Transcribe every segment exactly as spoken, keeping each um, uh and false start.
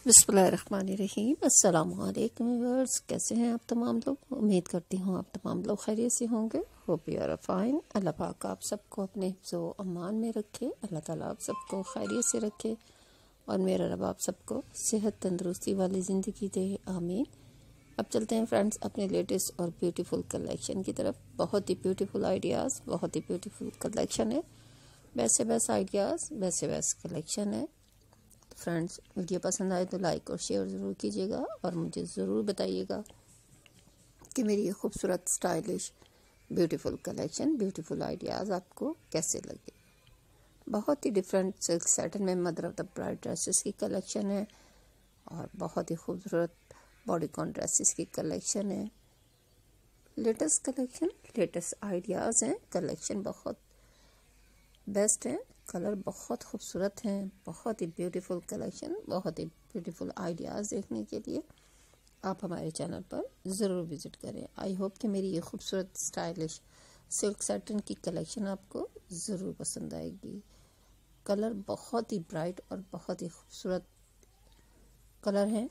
बिस्मिल्लाहिर्रहमानिर्रहीम। अस्सलाम वालेकुम व्यूअर्स, कैसे हैं आप तमाम लोग। उम्मीद करती हूँ आप तमाम लोग खैरियत से होंगे। Hope you are fine. अल्लाह पाक आप सबको अपने हिफ्ज़ व अमान में रखे। अल्लाह ताला आप सबको खैरियत से रखे और मेरा रब आप सबको सेहत तंदुरुस्ती वाली ज़िंदगी दे, आमीन। अब चलते हैं फ्रेंड्स अपने लेटेस्ट और ब्यूटीफुल कलेक्शन की तरफ। बहुत ही ब्यूटीफुल आइडियाज़, बहुत ही ब्यूटीफुल कलेक्शन है। वैसे वैसे आइडियाज़, वैसे वैसे कलेक्शन है। फ्रेंड्स, वीडियो पसंद आए तो लाइक और शेयर ज़रूर कीजिएगा और मुझे ज़रूर बताइएगा कि मेरी ये खूबसूरत stylish beautiful collection, beautiful ideas आपको कैसे लगे। बहुत ही डिफरेंट सिल्क सैटिन में mother of the bride dresses की कलेक्शन है और बहुत ही खूबसूरत बॉडीकॉन ड्रेसेस की कलेक्शन है। लेटेस्ट कलेक्शन, लेटेस्ट आइडियाज़ हैं। कलेक्शन बहुत बेस्ट है, कलर बहुत खूबसूरत हैं। बहुत ही ब्यूटीफुल कलेक्शन, बहुत ही ब्यूटीफुल आइडियाज़ देखने के लिए आप हमारे चैनल पर ज़रूर विज़िट करें। आई होप कि मेरी ये खूबसूरत स्टाइलिश सिल्क सैटिन की कलेक्शन आपको ज़रूर पसंद आएगी। कलर बहुत ही ब्राइट और बहुत ही खूबसूरत कलर हैं।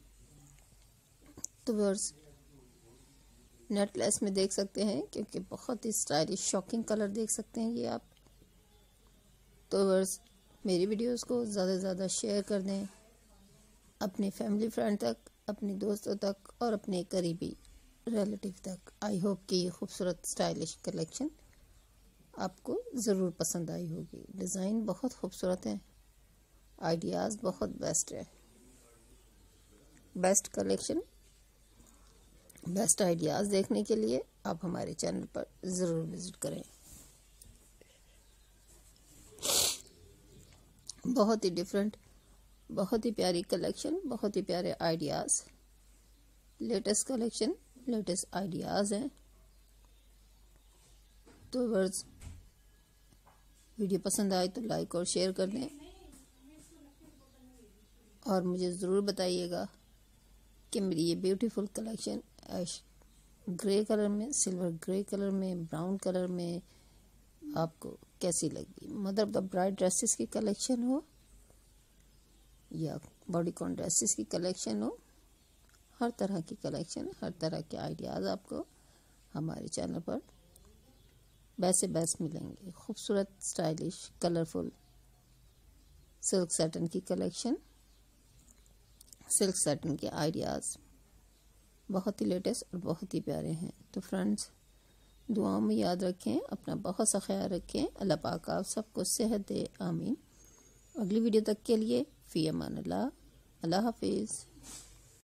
तो व्यूअर्स, नेटलेस में देख सकते हैं क्योंकि बहुत ही स्टाइलिश शॉकिंग कलर देख सकते हैं ये आप। तो व्यूअर्स, मेरी वीडियोस को ज़्यादा से ज़्यादा शेयर कर दें अपने फैमिली फ्रेंड तक, अपने दोस्तों तक और अपने करीबी रिलेटिव तक। आई होप कि ये खूबसूरत स्टाइलिश कलेक्शन आपको ज़रूर पसंद आई होगी। डिज़ाइन बहुत खूबसूरत है, आइडियाज़ बहुत बेस्ट है। बेस्ट कलेक्शन, बेस्ट आइडियाज़ देखने के लिए आप हमारे चैनल पर ज़रूर विज़िट करें। बहुत ही डिफरेंट, बहुत ही प्यारी कलेक्शन, बहुत ही प्यारे ideas, latest collection, latest ideas हैं। तो व्यूअर्स, वीडियो पसंद आए तो लाइक और शेयर कर दें और मुझे ज़रूर बताइएगा कि मेरी ये beautiful collection ash grey colour में, सिल्वर ग्रे कलर में, ब्राउन कलर में आपको कैसी लगी। Mother of the bride dresses की कलेक्शन हो या बॉडीकॉन ड्रेसेस की कलेक्शन हो, हर तरह की कलेक्शन, हर तरह के आइडियाज़ आपको हमारे चैनल पर वैसे बेस्ट मिलेंगे। खूबसूरत स्टाइलिश कलरफुल सिल्क सैटिन की कलेक्शन, सिल्क सैटिन के आइडियाज़ बहुत ही लेटेस्ट और बहुत ही प्यारे हैं। तो फ्रेंड्स, दुआओं में याद रखें, अपना बहुत सा ख्याल रखें। अल्लाह पाक आप सबको सेहत दे, आमीन। अगली वीडियो तक के लिए फ़ी अमान अल्लाह, अल्लाह हाफिज़।